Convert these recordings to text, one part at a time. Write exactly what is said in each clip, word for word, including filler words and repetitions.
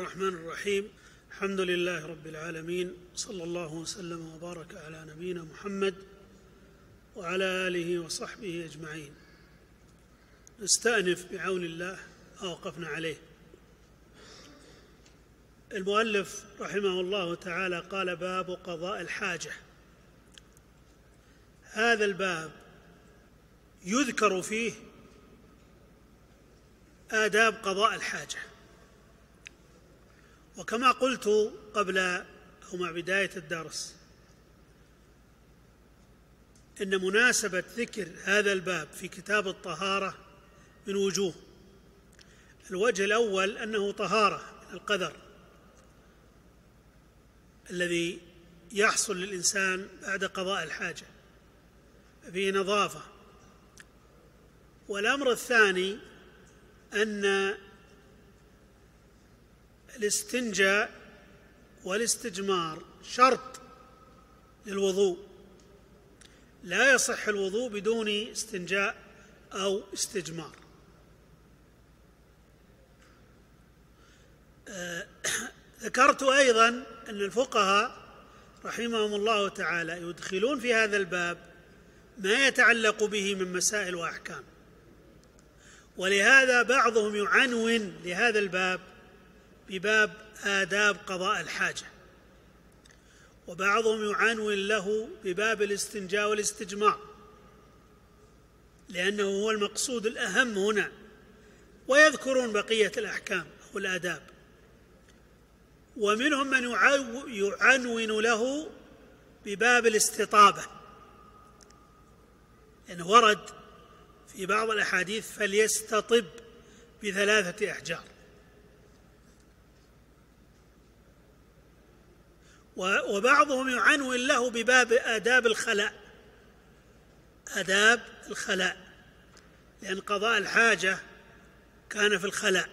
الرحمن الرحيم. الحمد لله رب العالمين، صلى الله وسلم وبارك على نبينا محمد وعلى آله وصحبه أجمعين. نستأنف بعون الله ما وقفنا عليه. المؤلف رحمه الله تعالى قال: باب قضاء الحاجة. هذا الباب يذكر فيه آداب قضاء الحاجة، وكما قلت قبل أو مع بداية الدرس إن مناسبة ذكر هذا الباب في كتاب الطهارة من وجوه. الوجه الأول أنه طهارة من القدر الذي يحصل للإنسان بعد قضاء الحاجة، فيه نظافة. والأمر الثاني أن الاستنجاء والاستجمار شرط للوضوء، لا يصح الوضوء بدون استنجاء أو استجمار. آه ذكرت أيضا أن الفقهاء رحمهم الله تعالى يدخلون في هذا الباب ما يتعلق به من مسائل وأحكام، ولهذا بعضهم يعنون لهذا الباب بباب آداب قضاء الحاجة، وبعضهم يعنون له بباب الاستنجاء والاستجمار، لأنه هو المقصود الأهم هنا، ويذكرون بقية الأحكام والآداب. ومنهم من يعنون له بباب الاستطابة، لأنه ورد في بعض الأحاديث: فليستطب بثلاثة أحجار. وبعضهم يعنون له بباب آداب الخلاء، آداب الخلاء، لأن قضاء الحاجة كان في الخلاء.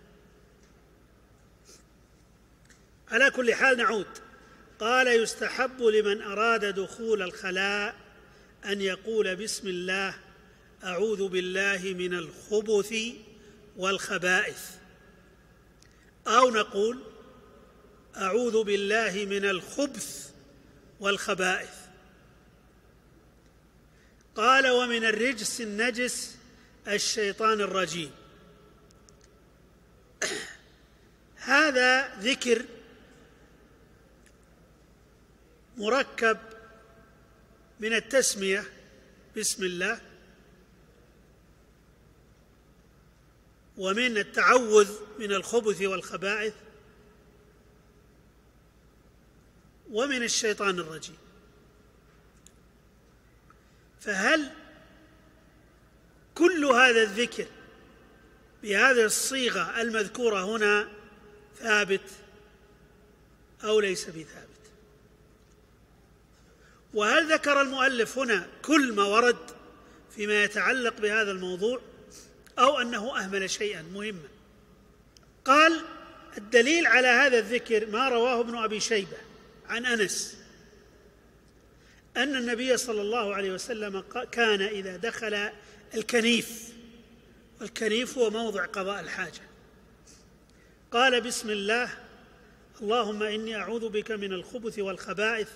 على كل حال نعود. قال: يستحب لمن أراد دخول الخلاء أن يقول: بسم الله، أعوذ بالله من الخبث والخبائث، أو نقول: أعوذ بالله من الخبث والخبائث. قال: ومن الرجس النجس الشيطان الرجيم. هذا ذكر مركب من التسمية بسم الله، ومن التعوذ من الخبث والخبائث، ومن الشيطان الرجيم. فهل كل هذا الذكر بهذه الصيغة المذكورة هنا ثابت أو ليس بثابت؟ وهل ذكر المؤلف هنا كل ما ورد فيما يتعلق بهذا الموضوع، أو أنه أهمل شيئا مهما؟ قال: الدليل على هذا الذكر ما رواه ابن أبي شيبة عن أنس أن النبي صلى الله عليه وسلم كان إذا دخل الكنيف، والكنيف هو موضع قضاء الحاجة، قال: بسم الله، اللهم إني أعوذ بك من الخبث والخبائث.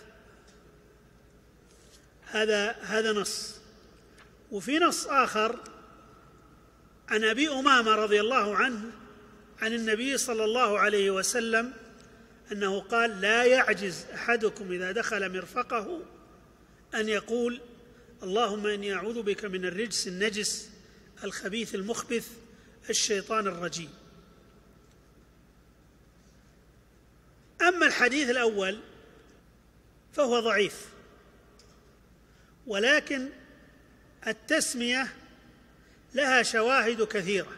هذا هذا نص. وفي نص آخر عن أبي أمامة رضي الله عنه عن النبي صلى الله عليه وسلم أنه قال: لا يعجز أحدكم إذا دخل مرفقه أن يقول: اللهم إني أعوذ بك من الرجس النجس الخبيث المخبث الشيطان الرجيم. أما الحديث الأول فهو ضعيف، ولكن التسمية لها شواهد كثيرة.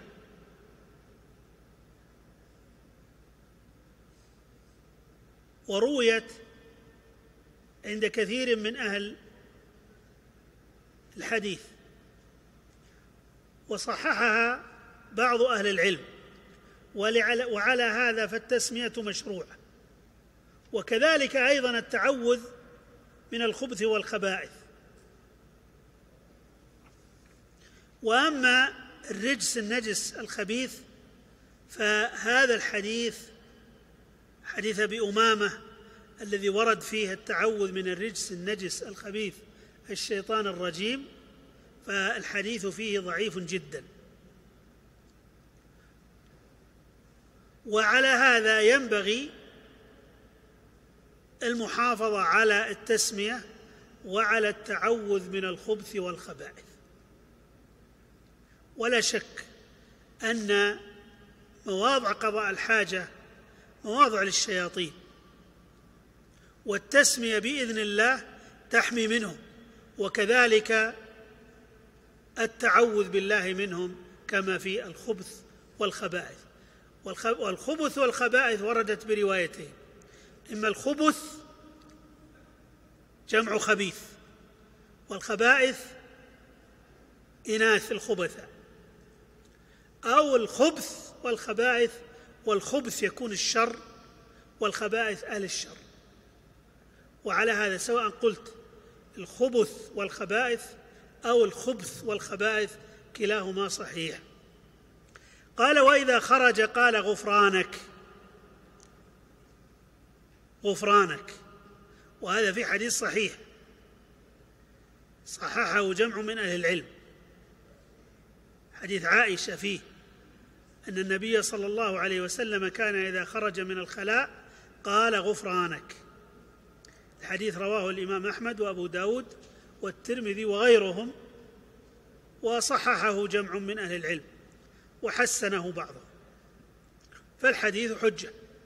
ورويت عند كثير من أهل الحديث، وصححها بعض أهل العلم، وعلى هذا فالتسمية مشروعة. وكذلك أيضا التعوذ من الخبث والخبائث. وأما الرجس النجس الخبيث فهذا الحديث حديث أبي أمامة الذي ورد فيه التعوذ من الرجس النجس الخبيث الشيطان الرجيم، فالحديث فيه ضعيف جدا. وعلى هذا ينبغي المحافظة على التسمية وعلى التعوذ من الخبث والخبائث. ولا شك أن مواضع قضاء الحاجة مواضع للشياطين، والتسمية بإذن الله تحمي منهم، وكذلك التعوذ بالله منهم كما في الخبث والخبائث. والخبث والخبائث وردت بروايتين: إما الخبث جمع خبيث، والخبائث إناث الخبثاء، أو الخبث والخبائث، والخبث يكون الشر والخبائث أهل الشر. وعلى هذا سواء قلت الخبث والخبائث أو الخبث والخبائث كلاهما صحيح. قال: وإذا خرج قال غفرانك غفرانك وهذا في حديث صحيح صححه جمع من أهل العلم، حديث عائشة فيه أن النبي صلى الله عليه وسلم كان إذا خرج من الخلاء قال غفرانك. الحديث رواه الإمام أحمد وأبو داود والترمذي وغيرهم، وصححه جمع من أهل العلم وحسنه بعضهم، فالحديث حجة.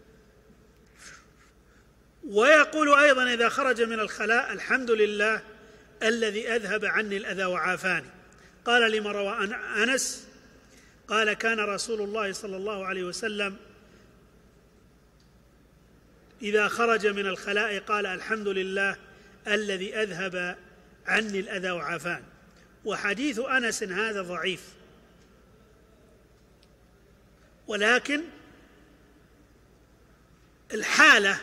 ويقول أيضا إذا خرج من الخلاء: الحمد لله الذي أذهب عني الأذى وعافاني. قال: لما روى أنس قال: كان رسول الله صلى الله عليه وسلم إذا خرج من الخلاء قال: الحمد لله الذي أذهب عني الأذى وعافاني. وحديث أنس هذا ضعيف، ولكن الحالة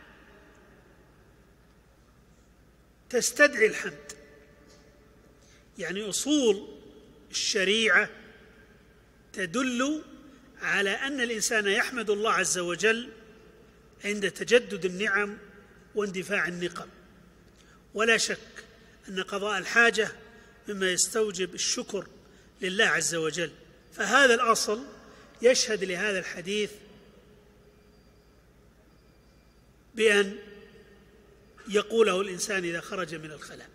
تستدعي الحمد، يعني أصول الشريعة تدل على أن الإنسان يحمد الله عز وجل عند تجدد النعم واندفاع النقم. ولا شك أن قضاء الحاجة مما يستوجب الشكر لله عز وجل، فهذا الأصل يشهد لهذا الحديث بأن يقوله الإنسان إذا خرج من الخلاء.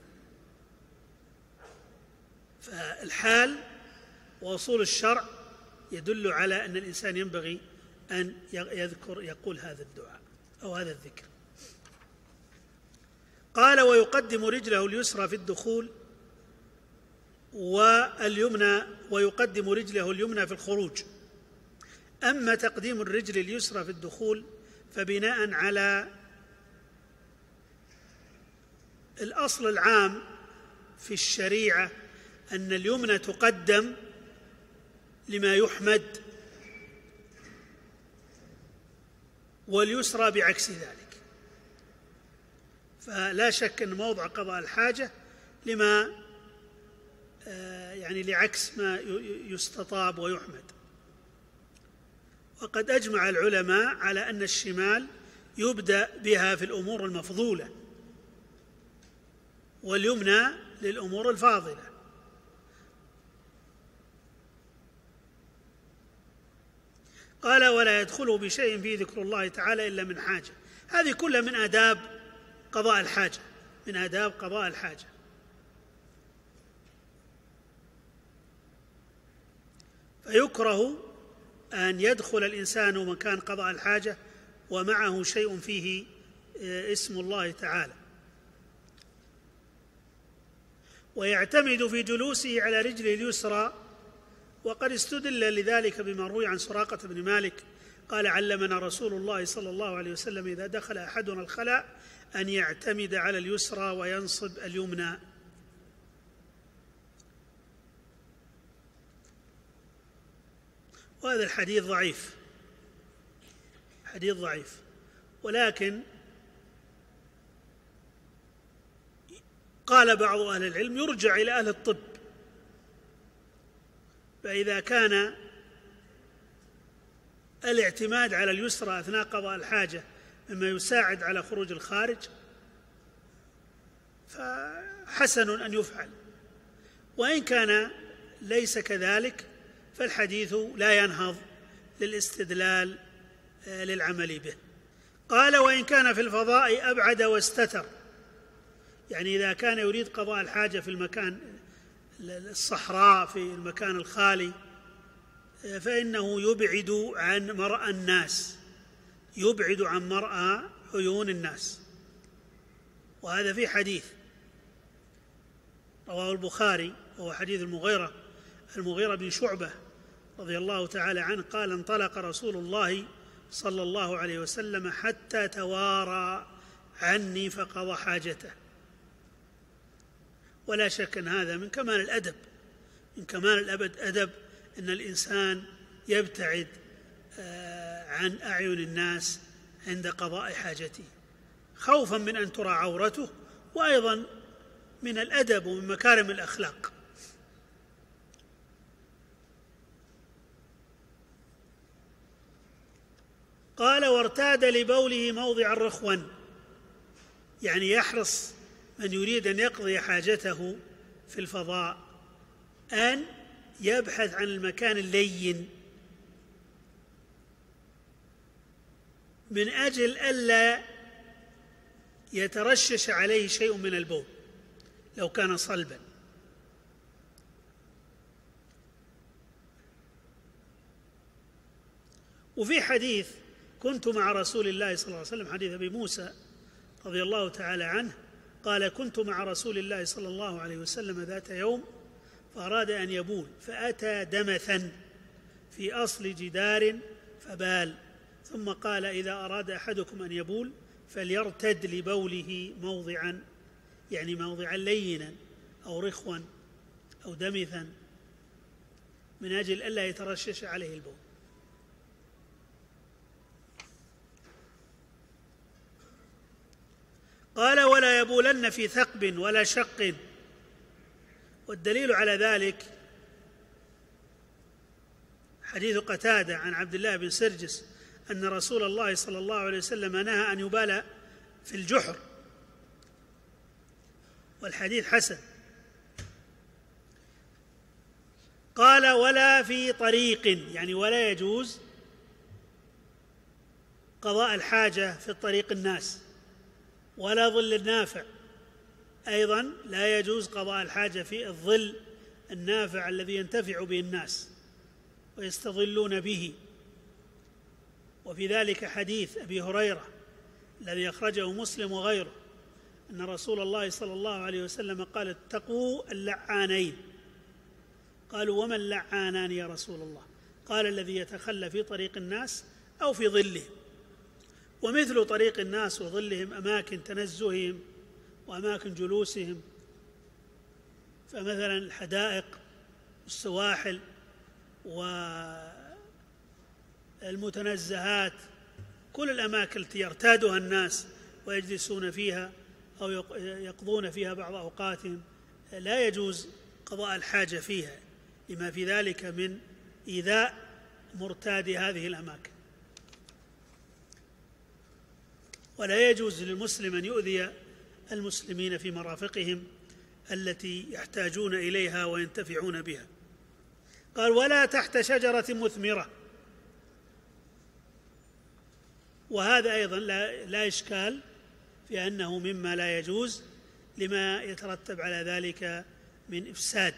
فالحال وأصول الشرع يدل على أن الإنسان ينبغي أن يذكر يقول هذا الدعاء أو هذا الذكر. قال: ويقدم رجله اليسرى في الدخول واليمنى ويقدم رجله اليمنى في الخروج. أما تقديم الرجل اليسرى في الدخول فبناء على الأصل العام في الشريعة أن اليمنى تقدم لما يحمد، واليسرى بعكس ذلك. فلا شك أن موضع قضاء الحاجة لما يعني لعكس ما يستطاب ويحمد. وقد أجمع العلماء على أن الشمال يبدأ بها في الأمور المفضولة، واليمنى للأمور الفاضلة. قال: ولا يدخله بشيء فيه ذكر الله تعالى إلا من حاجة. هذه كلها من آداب قضاء الحاجة، من آداب قضاء الحاجة. فيكره أن يدخل الإنسان مكان قضاء الحاجة ومعه شيء فيه اسم الله تعالى، ويعتمد في جلوسه على رجله اليسرى. وقد استدل لذلك بما روي عن سراقة بن مالك قال: علمنا رسول الله صلى الله عليه وسلم إذا دخل أحدنا الخلاء أن يعتمد على اليسرى وينصب اليمنى. وهذا الحديث ضعيف، حديث ضعيف، ولكن قال بعض أهل العلم يرجع إلى أهل الطب، فإذا كان الاعتماد على اليسرى أثناء قضاء الحاجة مما يساعد على خروج الخارج فحسن أن يفعل، وإن كان ليس كذلك فالحديث لا ينهض للاستدلال للعمل به. قال: وإن كان في الفضاء أبعد واستتر، يعني إذا كان يريد قضاء الحاجة في المكان الصحراء في المكان الخالي فإنه يبعد عن مرأى الناس، يبعد عن مرأى عيون الناس. وهذا في حديث رواه البخاري وهو حديث المغيرة المغيرة بن شعبة رضي الله تعالى عنه قال: انطلق رسول الله صلى الله عليه وسلم حتى توارى عني فقضى حاجته. ولا شك أن هذا من كمال الأدب، من كمال الأدب أن الإنسان يبتعد عن أعين الناس عند قضاء حاجته خوفا من أن ترى عورته، وأيضا من الأدب ومن مكارم الأخلاق. قال: وارتاد لبوله موضع الرخوة، يعني يحرص من يريد أن يقضي حاجته في الفضاء أن يبحث عن المكان اللين من أجل ألا يترشش عليه شيء من البول لو كان صلبا. وفي حديث: كنت مع رسول الله صلى الله عليه وسلم، حديث أبي موسى رضي الله تعالى عنه قال: كنت مع رسول الله صلى الله عليه وسلم ذات يوم فأراد أن يبول فأتى دمثا في أصل جدار فبال، ثم قال: إذا أراد أحدكم أن يبول فليرتد لبوله موضعا، يعني موضعا لينا أو رخوا أو دمثا من أجل ألا يترشش عليه البول. قال: ولا يبولن في ثقب ولا شق. والدليل على ذلك حديث قتادة عن عبد الله بن سرجس أن رسول الله صلى الله عليه وسلم نهى أن يبال في الجحر، والحديث حسن. قال: ولا في طريق، يعني ولا يجوز قضاء الحاجة في الطريق الناس، ولا ظل النافع، أيضا لا يجوز قضاء الحاجة في الظل النافع الذي ينتفع به الناس ويستظلون به. وفي ذلك حديث أبي هريرة الذي أخرجه مسلم وغيره أن رسول الله صلى الله عليه وسلم قال: اتقوا اللعانين. قالوا: وما اللعانان يا رسول الله؟ قال: الذي يتخلى في طريق الناس أو في ظلهم. ومثل طريق الناس وظلهم أماكن تنزههم وأماكن جلوسهم، فمثلا الحدائق والسواحل والمتنزهات، كل الأماكن التي يرتادها الناس ويجلسون فيها أو يقضون فيها بعض أوقاتهم لا يجوز قضاء الحاجة فيها لما في ذلك من إيذاء مرتاد هذه الأماكن. ولا يجوز للمسلم أن يؤذي المسلمين في مرافقهم التي يحتاجون إليها وينتفعون بها. قال: ولا تحت شجرة مثمرة. وهذا أيضا لا, لا إشكال في أنه مما لا يجوز لما يترتب على ذلك من إفساد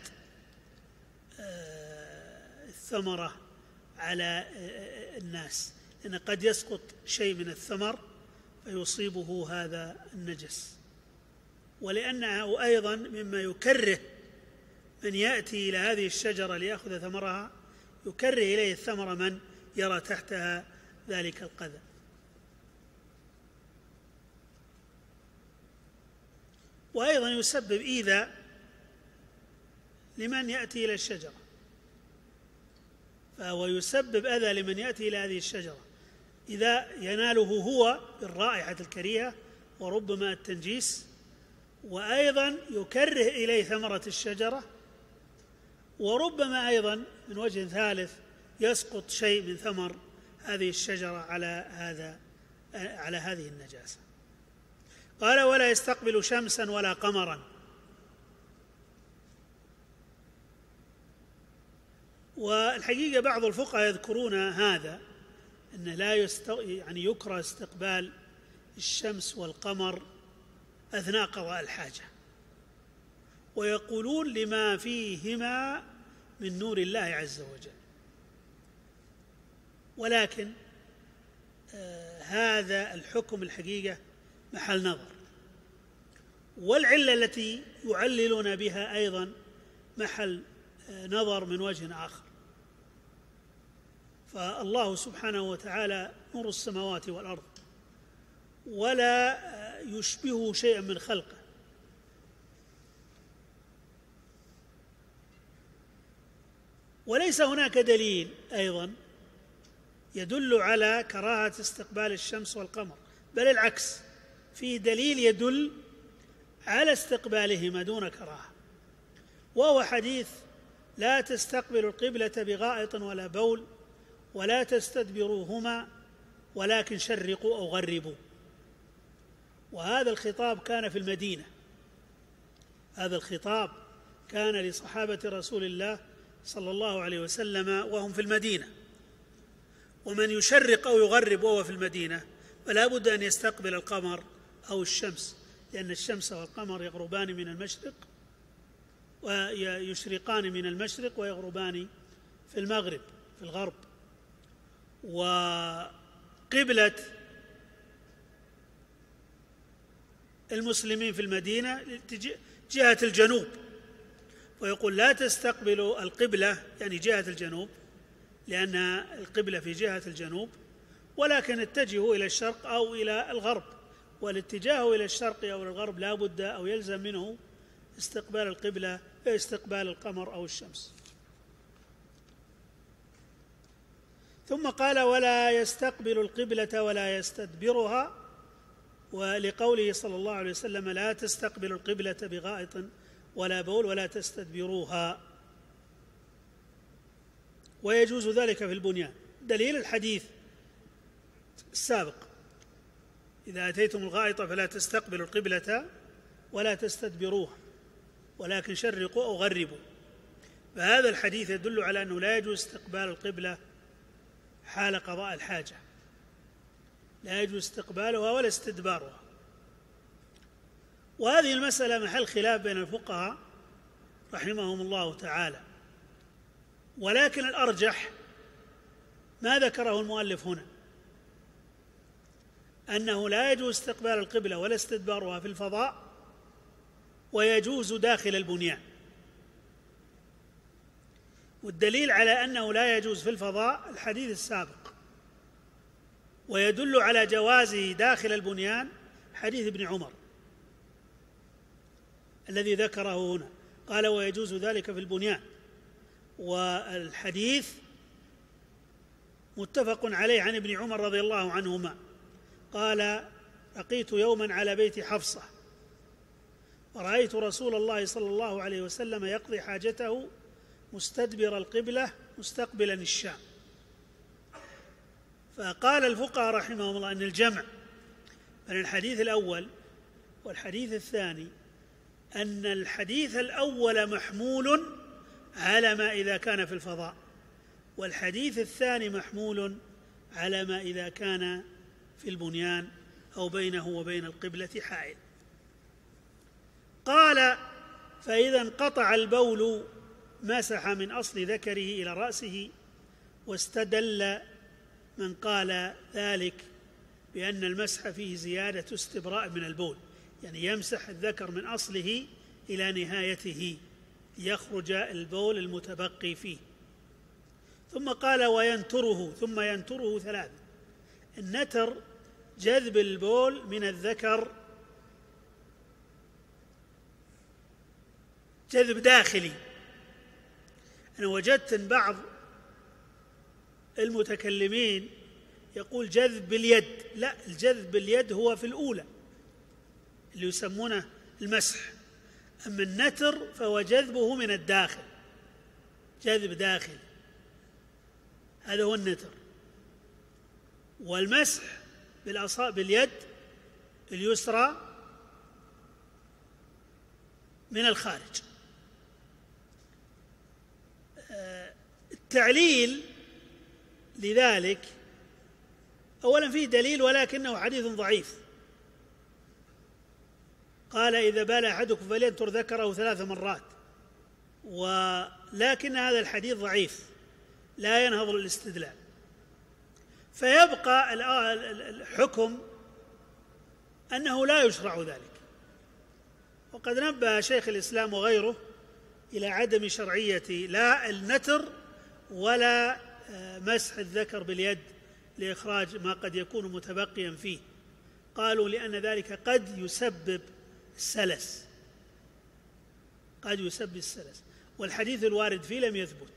الثمرة على الناس، لأن قد يسقط شيء من الثمر فيصيبه هذا النجس، ولأنه أيضا مما يكره من يأتي إلى هذه الشجرة ليأخذ ثمرها، يكره إليه الثمر من يرى تحتها ذلك القذى. وأيضا يسبب إيذاء لمن يأتي إلى الشجرة، فهو يسبب أذى لمن يأتي إلى هذه الشجرة إذا يناله هو بالرائحة الكريهة وربما التنجيس، وأيضا يكره إليه ثمرة الشجرة، وربما أيضا من وجه ثالث يسقط شيء من ثمر هذه الشجرة على هذا على هذه النجاسة. قال ولا يستقبل شمسا ولا قمرا. والحقيقة بعض الفقهاء يذكرون هذا، أن لا يست... يعني يكره استقبال الشمس والقمر أثناء قضاء الحاجة، ويقولون لما فيهما من نور الله عز وجل. ولكن آه هذا الحكم الحقيقة محل نظر، والعلة التي يعللون بها أيضا محل آه نظر من وجه آخر. فالله سبحانه وتعالى نور السماوات والأرض، ولا يشبه شيئا من خلقه، وليس هناك دليل أيضا يدل على كراهة استقبال الشمس والقمر، بل العكس، فيه دليل يدل على استقبالهما دون كراهة، وهو حديث لا تستقبلوا القبلة بغائط ولا بول ولا تستدبروهما ولكن شرقوا أو غربوا. وهذا الخطاب كان في المدينة، هذا الخطاب كان لصحابة رسول الله صلى الله عليه وسلم وهم في المدينة، ومن يشرق أو يغرب وهو في المدينة فلا بد أن يستقبل القمر أو الشمس، لأن الشمس والقمر يغربان من المشرق ويشرقان من المشرق ويغربان في المغرب في الغرب. وقبلة المسلمين في المدينة جهة الجنوب، ويقول لا تستقبلوا القبلة يعني جهة الجنوب، لأن القبلة في جهة الجنوب، ولكن اتجهوا إلى الشرق أو إلى الغرب، والاتجاه إلى الشرق أو إلى الغرب لا بد أو يلزم منه استقبال القبلة استقبال القمر أو الشمس. ثم قال ولا يستقبل القبلة ولا يستدبرها، ولقوله صلى الله عليه وسلم لا تستقبل القبلة بغائط ولا بول ولا تستدبروها، ويجوز ذلك في البنيان. دليل الحديث السابق إذا أتيتم الغائط فلا تستقبلوا القبلة ولا تستدبروها ولكن شرقوا أو غربوا، فهذا الحديث يدل على أنه لا يجوز استقبال القبلة حال قضاء الحاجة، لا يجوز استقبالها ولا استدبارها. وهذه المسألة محل خلاف بين الفقهاء رحمهم الله تعالى، ولكن الأرجح ما ذكره المؤلف هنا، أنه لا يجوز استقبال القبلة ولا استدبارها في الفضاء، ويجوز داخل البنيان. والدليل على أنه لا يجوز في الفضاء الحديث السابق، ويدل على جوازه داخل البنيان حديث ابن عمر الذي ذكره هنا، قال ويجوز ذلك في البنيان. والحديث متفق عليه عن ابن عمر رضي الله عنهما قال لقيت يوما على بيت حفصة ورأيت رسول الله صلى الله عليه وسلم يقضي حاجته مستدبر القبلة مستقبلا الشام. فقال الفقهاء رحمهم الله أن الجمع بين الحديث الأول والحديث الثاني أن الحديث الأول محمول على ما إذا كان في الفضاء، والحديث الثاني محمول على ما إذا كان في البنيان أو بينه وبين القبلة حائل. قال فإذا انقطع البول مسح من أصل ذكره إلى رأسه، واستدل من قال ذلك بأن المسح فيه زيادة استبراء من البول، يعني يمسح الذكر من أصله إلى نهايته ليخرج البول المتبقي فيه. ثم قال وينتره، ثم ينتره ثلاث. النتر جذب البول من الذكر جذب داخلي. أنا وجدت أن بعض المتكلمين يقول جذب باليد، لا، الجذب باليد هو في الأولى اللي يسمونه المسح، أما النتر فهو جذبه من الداخل، جذب داخل، هذا هو النتر. والمسح باليد اليسرى من الخارج. التعليل لذلك أولا فيه دليل ولكنه حديث ضعيف. قال إذا بال أحدكم فلينتر ذكره ثلاث مرات، ولكن هذا الحديث ضعيف لا ينهض للاستدلال، فيبقى الحكم أنه لا يشرع ذلك. وقد نبه شيخ الإسلام وغيره إلى عدم شرعية لا النتر ولا مسح الذكر باليد لإخراج ما قد يكون متبقيا فيه. قالوا لأن ذلك قد يسبب السلس، قد يسبب السلس، والحديث الوارد فيه لم يثبت،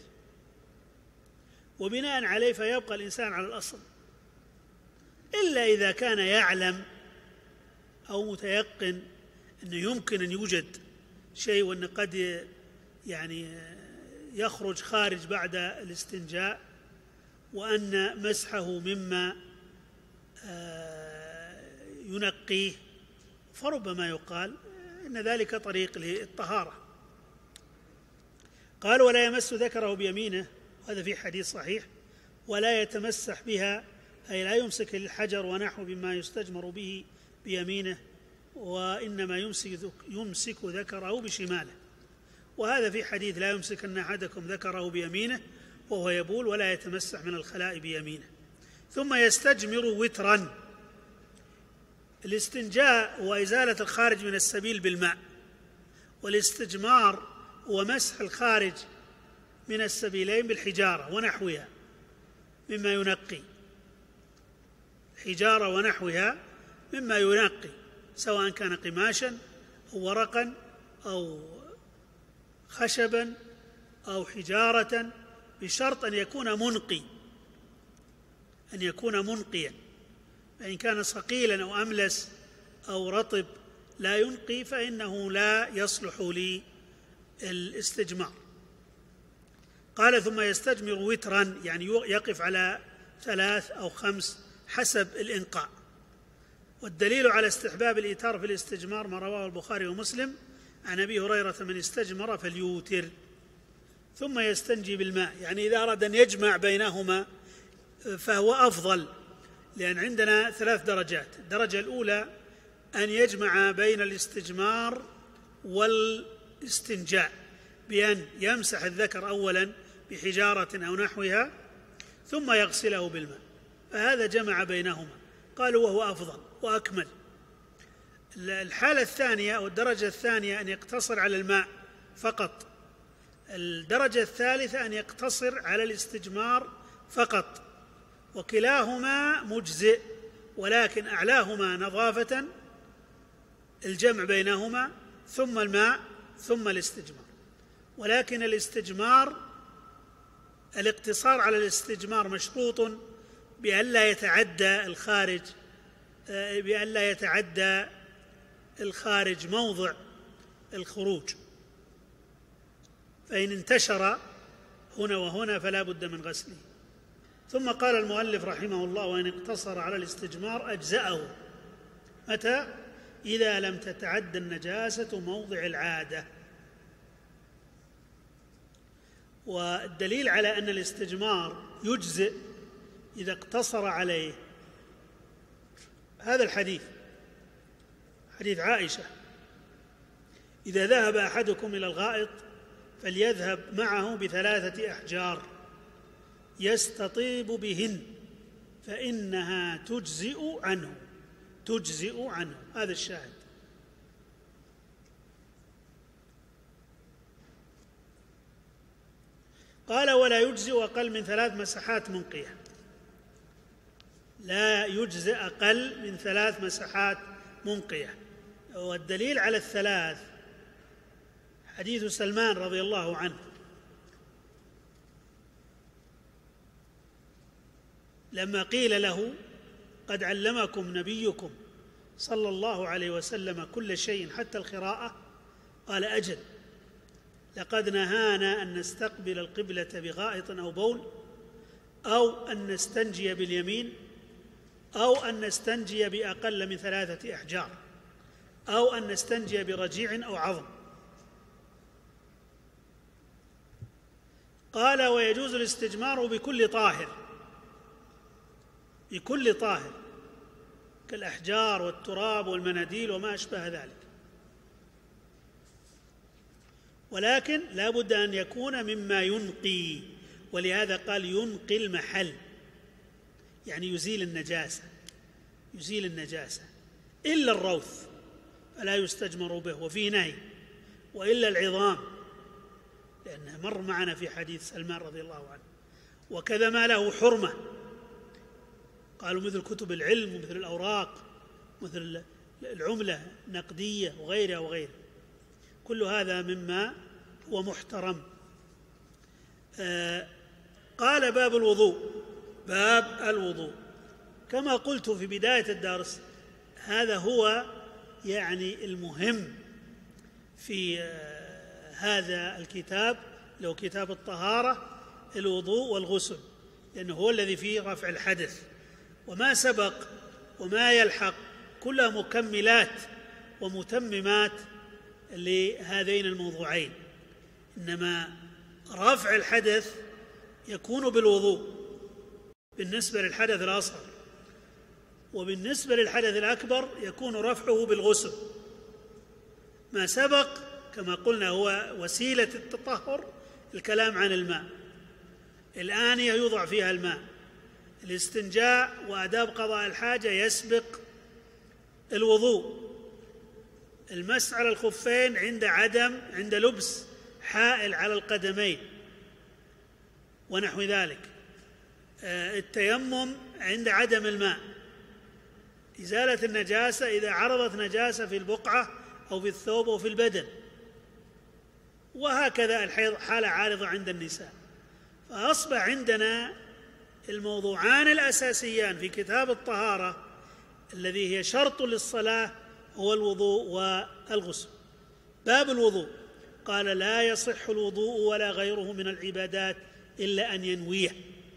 وبناء عليه فيبقى الإنسان على الأصل، إلا إذا كان يعلم أو متيقن أنه يمكن أن يوجد شيء وأن قد يعني يخرج خارج بعد الاستنجاء، وأن مسحه مما ينقيه، فربما يقال إن ذلك طريق للطهارة. قال ولا يمس ذكره بيمينه، هذا في حديث صحيح، ولا يتمسح بها أي لا يمسك الحجر ونحو بما يستجمر به بيمينه، وإنما يمسك, يمسك ذكره بشماله. وهذا في حديث لا يمسكن أحدكم ذكره بيمينه وهو يبول ولا يتمسح من الخلاء بيمينه. ثم يستجمر وترا. الاستنجاء وإزالة الخارج من السبيل بالماء، والاستجمار ومسح الخارج من السبيلين بالحجارة ونحوها مما ينقي، حجارة ونحوها مما ينقي، سواء كان قماشا أو ورقا أو خشبا أو حجارة، بشرط أن يكون منقي، أن يكون منقيا. فإن كان صقيلا أو أملس أو رطب لا ينقي فإنه لا يصلح للاستجمار. قال ثم يستجمر وترا، يعني يقف على ثلاث أو خمس حسب الإنقاء. والدليل على استحباب الإيتار في الاستجمار ما رواه البخاري ومسلم عن أبي هريرة من استجمر فليوتر. ثم يستنجي بالماء، يعني إذا أراد أن يجمع بينهما فهو أفضل، لأن عندنا ثلاث درجات. الدرجة الأولى أن يجمع بين الاستجمار والاستنجاء بأن يمسح الذكر أولا بحجارة أو نحوها ثم يغسله بالماء، فهذا جمع بينهما، قالوا وهو أفضل وأكمل. الحالة الثانية أو الدرجة الثانية أن يقتصر على الماء فقط. الدرجة الثالثة أن يقتصر على الاستجمار فقط، وكلاهما مجزئ، ولكن أعلاهما نظافة الجمع بينهما ثم الماء ثم الاستجمار. ولكن الاستجمار الاقتصار على الاستجمار مشروط بأن لا يتعدى الخارج بأن لا يتعدى الخارج موضع الخروج، فإن انتشر هنا وهنا فلا بد من غسله. ثم قال المؤلف رحمه الله وإن اقتصر على الاستجمار أجزأه. متى؟ إذا لم تتعدى النجاسة موضع العادة. والدليل على أن الاستجمار يجزئ إذا اقتصر عليه هذا الحديث، حديث عائشة: إذا ذهب أحدكم إلى الغائط فليذهب معه بثلاثة أحجار يستطيب بهن فإنها تجزئ عنه تجزئ عنه هذا الشاهد. قال ولا يجزئ أقل من ثلاث مسحات منقية. لا يجزئ أقل من ثلاث مسحات منقية. والدليل على الثلاث حديث سلمان رضي الله عنه لما قيل له قد علمكم نبيكم صلى الله عليه وسلم كل شيء حتى القراءة، قال أجل، لقد نهانا أن نستقبل القبلة بغائط أو بول أو أن نستنجي باليمين أو أن نستنجي بأقل من ثلاثة أحجار، أو أن نستنجي برجيع أو عظم. قال: ويجوز الاستجمار بكل طاهر، بكل طاهر كالأحجار والتراب والمناديل وما أشبه ذلك، ولكن لا بد أن يكون مما ينقي، ولهذا قال ينقي المحل، يعني يزيل النجاسة، يزيل النجاسة، إلا الروث فلا يستجمر به، وفيه نهي، وإلا العظام لأنه مر معنا في حديث سلمان رضي الله عنه، وكذا ما له حرمة، قالوا مثل كتب العلم ومثل الأوراق، مثل العملة النقدية وغيرها وغيرها، كل هذا مما هو محترم. آه قال: باب الوضوء. باب الوضوء كما قلت في بداية الدرس، هذا هو يعني المهم في آه هذا الكتاب، لو كتاب الطهارة، الوضوء والغسل، لأنه هو الذي فيه رفع الحدث، وما سبق وما يلحق كلها مكملات ومتممات لهذين الموضوعين، إنما رفع الحدث يكون بالوضوء بالنسبة للحدث الأصغر، وبالنسبة للحدث الأكبر يكون رفعه بالغسل. ما سبق كما قلنا هو وسيلة التطهر، الكلام عن الماء، الآنية يوضع فيها الماء، الاستنجاء وآداب قضاء الحاجة يسبق الوضوء، المسح على الخفين عند عدم عند لبس حائل على القدمين ونحو ذلك، التيمم عند عدم الماء، إزالة النجاسة إذا عرضت نجاسة في البقعة أو في الثوب أو في البدن، وهكذا الحيض حالة عارضة عند النساء. فأصبح عندنا الموضوعان الأساسيان في كتاب الطهارة الذي هي شرط للصلاة هو الوضوء والغسل. باب الوضوء. قال: لا يصح الوضوء ولا غيره من العبادات إلا أن ينويه.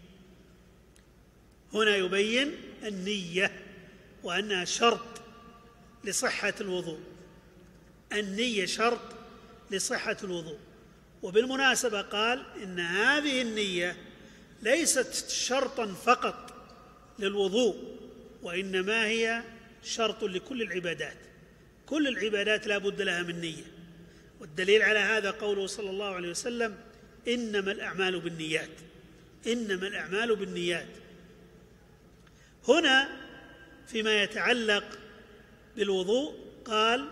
هنا يبين النية وأنها شرط لصحة الوضوء، النية شرط لصحة الوضوء. وبالمناسبة قال إن هذه النية ليست شرطا فقط للوضوء، وإنما هي شرط لكل العبادات، كل العبادات لا بد لها من نية. والدليل على هذا قوله صلى الله عليه وسلم: إنما الأعمال بالنيات، إنما الأعمال بالنيات. هنا فيما يتعلق بالوضوء قال: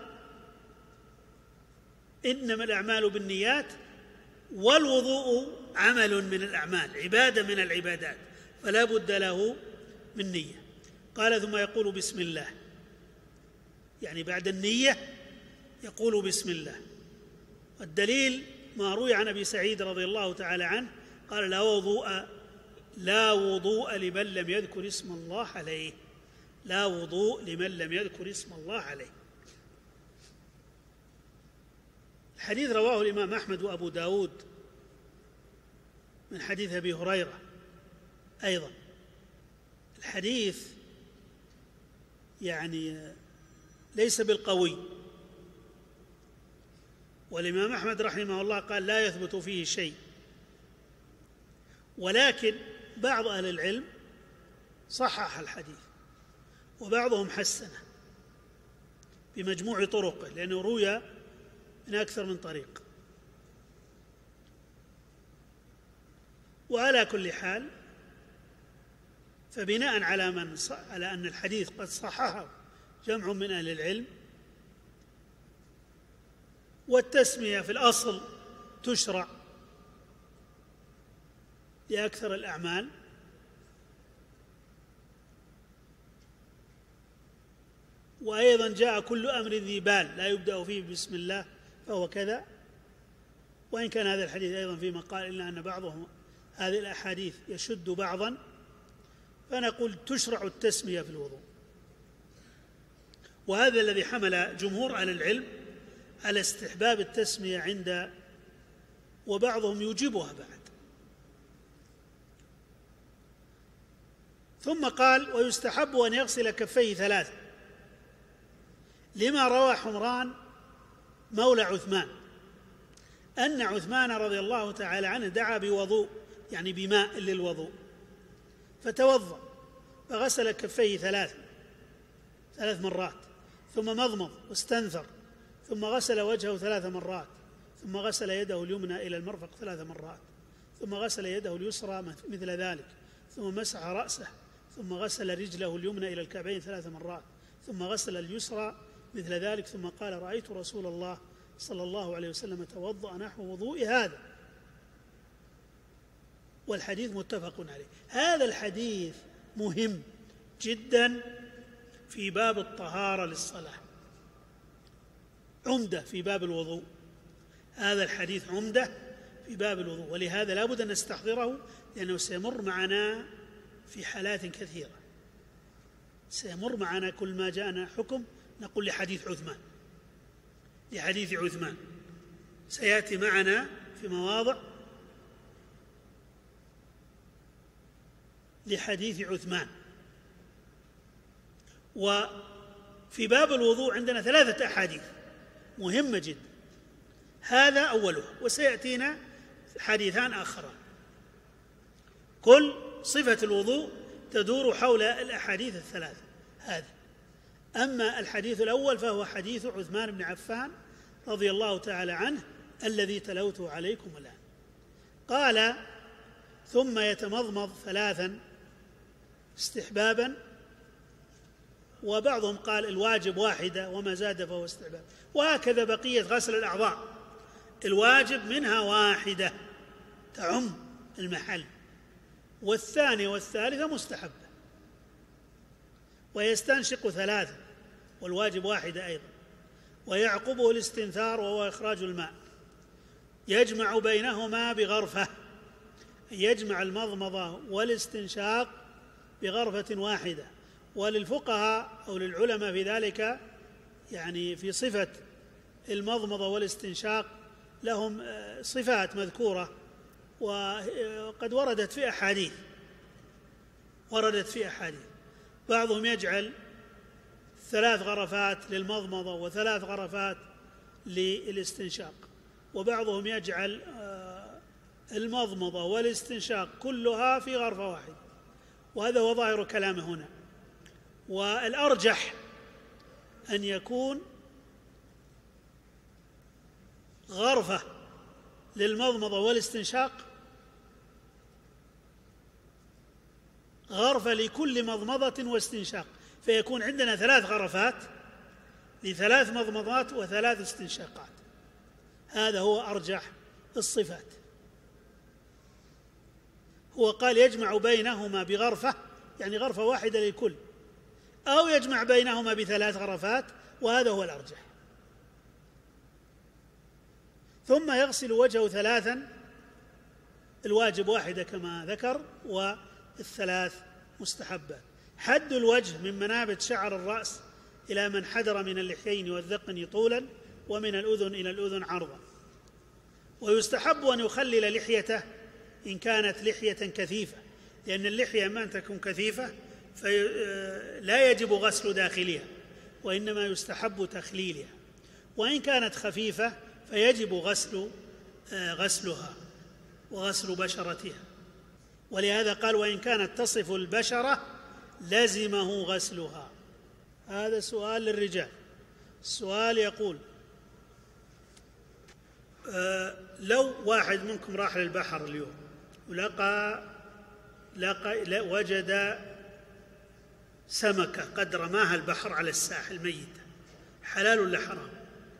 إنما الأعمال بالنيات، والوضوء عمل من الأعمال، عبادة من العبادات، فلا بد له من نية. قال: ثم يقول بسم الله، يعني بعد النية يقول بسم الله. والدليل ما روي عن أبي سعيد رضي الله تعالى عنه قال: لا وضوء لا وضوء لمن لم يذكر اسم الله عليه، لا وضوء لمن لم يذكر اسم الله عليه. الحديث رواه الإمام أحمد وأبو داود من حديث أبي هريرة أيضا. الحديث يعني ليس بالقوي، والإمام أحمد رحمه الله قال لا يثبت فيه شيء، ولكن بعض أهل العلم صحح الحديث وبعضهم حسنه بمجموع طرقه، لأنه روي من أكثر من طريق. وعلى كل حال فبناء على من ص... على أن الحديث قد صححه جمع من أهل العلم، والتسمية في الأصل تشرع لأكثر الأعمال، وأيضا جاء كل أمر ذي بال لا يبدأ فيه بسم الله فهو كذا. وإن كان هذا الحديث أيضا في مقال إلا أن بعضهم هذه الأحاديث يشد بعضا، فنقول تشرع التسمية في الوضوء. وهذا الذي حمل جمهور أهل العلم على استحباب التسمية عند، وبعضهم يوجبها بعد. ثم قال: ويستحب أن يغسل كفيه ثلاثة، لما روى حمران مولى عثمان أن عثمان رضي الله تعالى عنه دعا بوضوء، يعني بماء للوضوء، فتوضأ فغسل كفيه ثلاث ثلاث مرات، ثم مضمض واستنثر، ثم غسل وجهه ثلاث مرات، ثم غسل يده اليمنى إلى المرفق ثلاث مرات، ثم غسل يده اليسرى مثل ذلك، ثم مسح رأسه، ثم غسل رجله اليمنى إلى الكعبين ثلاث مرات، ثم غسل اليسرى مثل ذلك، ثم قال: رأيت رسول الله صلى الله عليه وسلم توضأ نحو وضوء هذا. والحديث متفق عليه. هذا الحديث مهم جدا في باب الطهارة للصلاة، عمدة في باب الوضوء. هذا الحديث عمدة في باب الوضوء، ولهذا لا بد أن نستحضره، لأنه سيمر معنا في حالات كثيرة. سيمر معنا كل ما جاءنا حكم نقول لحديث عثمان لحديث عثمان سيأتي معنا في مواضع لحديث عثمان. وفي باب الوضوء عندنا ثلاثة أحاديث مهمة جدا، هذا أولها، وسيأتينا حديثان آخران. كل صفة الوضوء تدور حول الأحاديث الثلاثة هذه. أما الحديث الأول فهو حديث عثمان بن عفان رضي الله تعالى عنه الذي تلوته عليكم الآن. قال: ثم يتمضمض ثلاثا استحبابا، وبعضهم قال الواجب واحدة وما زاد فهو استحباب، وهكذا بقية غسل الأعضاء، الواجب منها واحدة تعم المحل، والثانية والثالثة مستحبة. ويستنشق ثلاثة، والواجب واحدة أيضا، ويعقبه الاستنثار وهو إخراج الماء، يجمع بينهما بغرفة، يجمع المضمضة والاستنشاق بغرفة واحدة. وللفقهاء أو للعلماء في ذلك، يعني في صفة المضمضة والاستنشاق، لهم صفات مذكورة وقد وردت في أحاديث وردت في أحاديث بعضهم يجعل ثلاث غرفات للمضمضة وثلاث غرفات للاستنشاق، وبعضهم يجعل المضمضة والاستنشاق كلها في غرفة واحدة، وهذا هو ظاهر كلامه هنا. والأرجح أن يكون غرفة للمضمضة والاستنشاق، غرفة لكل مضمضة واستنشاق، فيكون عندنا ثلاث غرفات لثلاث مضمضات وثلاث استنشاقات. هذا هو أرجح الصفات. هو قال يجمع بينهما بغرفة، يعني غرفة واحدة للكل، أو يجمع بينهما بثلاث غرفات، وهذا هو الأرجح. ثم يغسل وجهه ثلاثا، الواجب واحدة كما ذكر، والثلاث مستحبات. حد الوجه من منابت شعر الرأس إلى من حدر من اللحيين والذقن طولا، ومن الأذن إلى الأذن عرضا. ويستحب أن يخلل لحيته إن كانت لحية كثيفة، لأن اللحية ما تكون كثيفة فلا يجب غسل داخلها، وإنما يستحب تخليلها. وإن كانت خفيفة فيجب غسل غسلها وغسل بشرتها. ولهذا قال: وإن كانت تصف البشرة لزمه غسلها. هذا سؤال للرجال. السؤال يقول: آه لو واحد منكم راح للبحر اليوم ولقى لقى وجد سمكة قد رماها البحر على الساحل ميتة، حلال ولا حرام؟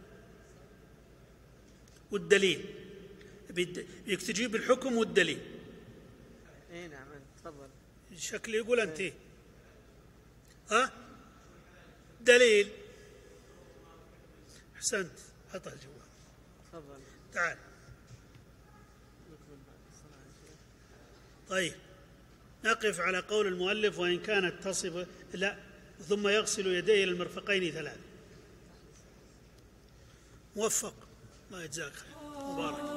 والدليل بدك تجيب الحكم والدليل. اي نعم تفضل. شكل يقول انت ايه؟ ها؟ دليل. احسنت، عطى الجواب. تفضل. تعال. طيب نقف على قول المؤلف: وإن كانت تصف لا ثم يغسل يديه إلى المرفقين ثلاثة. موفق، الله يجزاك خير، مبارك.